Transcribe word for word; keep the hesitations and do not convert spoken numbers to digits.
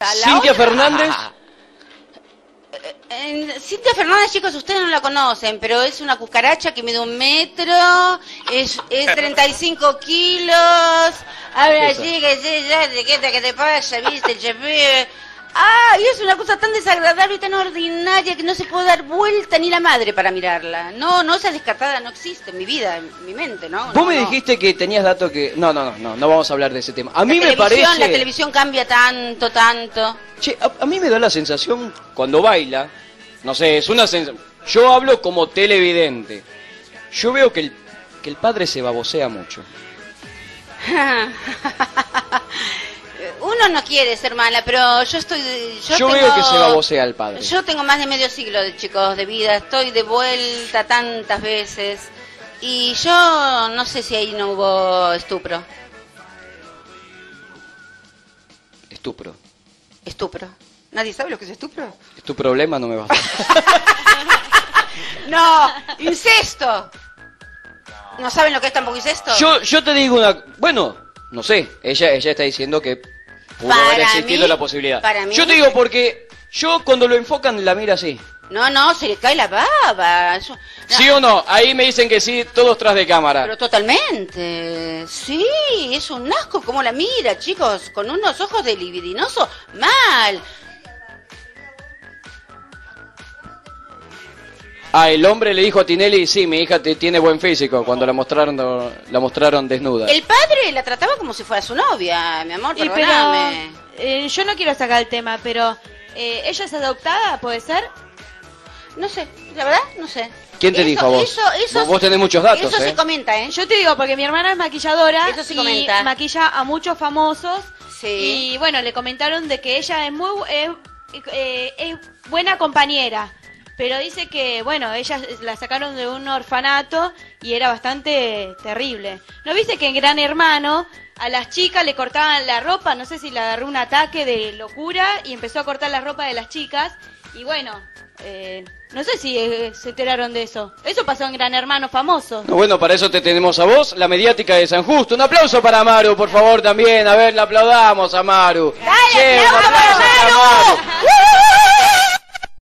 Cintia Fernández. Eh, Cintia Fernández, chicos, ustedes no la conocen, pero es una cucaracha que mide un metro, es, es treinta y cinco kilos. Ahora sí, que sí, ya, ¿qué te, qué te pasa? ¿Viste? Che, ah, y es una cosa tan desagradable y tan ordinaria que no se puede dar vuelta ni la madre para mirarla. No, no, esa descartada no existe en mi vida, en mi mente, ¿no? Vos no, me no. dijiste que tenías datos que... No, no, no, no, no vamos a hablar de ese tema. A mí La me parece... La televisión cambia tanto, tanto. Che, a, a mí me da la sensación, cuando baila, no sé, es una sensación... Yo hablo como televidente. Yo veo que el, que el padre se babosea mucho. Uno no quiere ser mala, pero yo estoy... Yo, yo tengo, veo que se babosea el padre. Yo tengo más de medio siglo, de chicos, de vida. Estoy de vuelta tantas veces. Y yo no sé si ahí no hubo estupro. Estupro. Estupro. ¿Nadie sabe lo que es estupro? Es tu problema, no me basta. No, incesto. ¿No saben lo que es tampoco incesto? Yo, yo te digo una... Bueno, no sé, ella, ella está diciendo que pudo Para haber existido mí, la posibilidad. para mí- Yo te digo porque yo cuando lo enfocan la mira así. No, no, se le cae la baba. Eso- no, ¿Sí o no? Ahí me dicen que sí, todos tras de cámara. Pero totalmente. Sí, es un asco como la mira, chicos, con unos ojos de libidinoso. Mal. Ah, el hombre le dijo a Tinelli, sí, mi hija te, tiene buen físico, cuando la mostraron la mostraron desnuda. El padre la trataba como si fuera su novia, mi amor, Y pero, perdóname. eh, yo no quiero sacar el tema, pero eh, ella es adoptada, ¿puede ser? No sé, la verdad, no sé. ¿Quién te Eso- dijo a vos? Eso, eso, vos? Vos tenés muchos datos, Eso ¿eh? se comenta, ¿eh? Yo te digo, porque mi hermana es maquilladora Eso se y comenta. maquilla a muchos famosos. Sí. Y bueno, le comentaron de que ella es muy bu- es, eh, es buena compañera. Pero dice que, bueno, ella la sacaron de un orfanato y era bastante terrible. ¿No viste que en Gran Hermano a las chicas le cortaban la ropa? No sé si le agarró un ataque de locura y empezó a cortar la ropa de las chicas. Y bueno, eh, no sé si eh, se enteraron de eso. Eso pasó en Gran Hermano famoso. No, bueno, para eso te tenemos a vos, la mediática de San Justo. Un aplauso para Maru, por favor, también. A ver, le aplaudamos a Maru. ¡Dale, Che, un aplauso aplauso para para Maru! Maru.